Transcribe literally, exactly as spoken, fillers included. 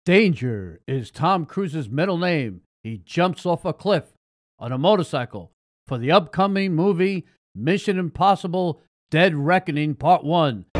Danger is Tom Cruise's middle name. He jumps off a cliff on a motorcycle for the upcoming movie Mission Impossible Dead Reckoning Part one.